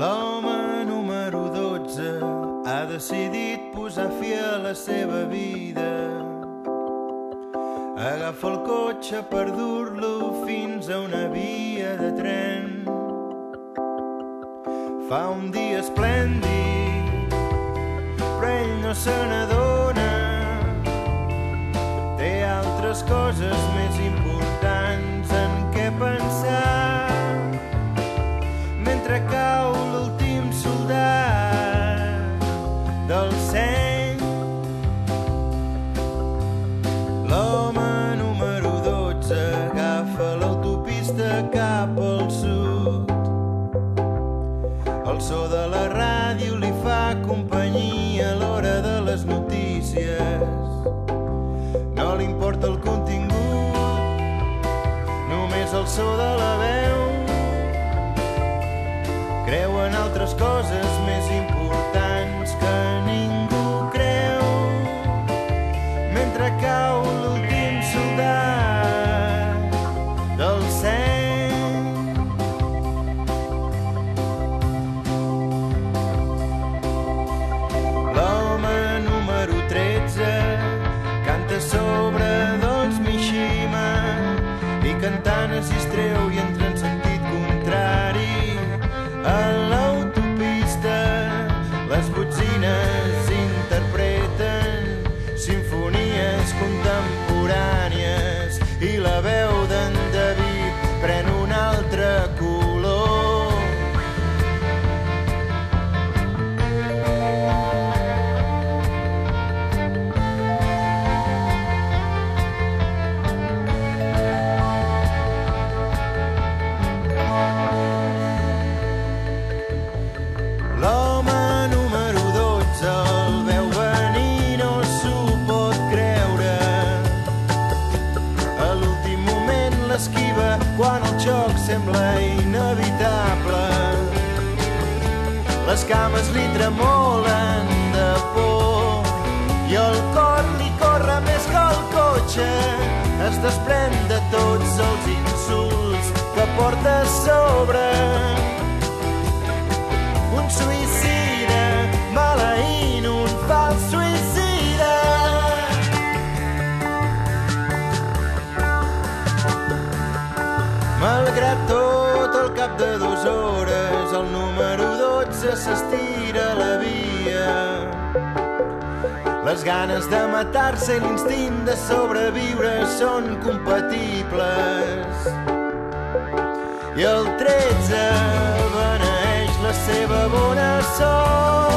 L'home número 12 ha decidit posar fi a la seva vida. Agafa el cotxe per dur-lo fins a una via de tren. Fa un dia esplèndid, però ell no se n'adona. Té altres coses més importants en què pensar. Mentre cau l'últim soldat del seny, l'home número 12 agafa l'autopista cap al sud. El so de la ràdio li fa companyia a l'hora de les notícies. No li importa el contingut, només el so de la veu. Creu en altres coses més importants que ningú creu. Mentre cau l'últim soldat del seny, l'home número 13 canta sobre Don Mishima i cantant es distreu i entra en sentit contrari. A l'autopista les botzines interpreten simfonies contemporànies i la veu d'en David pren un altre color. Esquiva quan el xoc sembla inevitable. Les cames li tremolen de por i el cor li corre més que el cotxe. Es desprèn de tots els insults que porta a sobre. Un suïcida maleint, un fals suïcida. Malgrat tot, al cap de 2 hores, el número 12 s'estira a la via. Les ganes de matar-se i l'instint de sobreviure són compatibles. I el 13 beneeix la seva bona sort.